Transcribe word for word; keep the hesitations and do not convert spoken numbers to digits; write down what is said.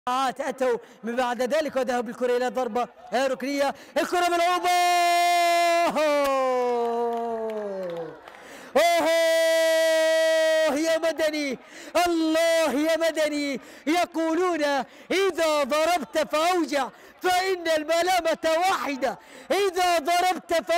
أتوا من بعد ذلك وذهب الكرة إلى ضربة ركنية. الكرة ملعوبة. أوه يا مدني، الله يا مدني، يقولون إذا ضربت فأوجع، فإن الملامة واحدة. إذا ضربت ف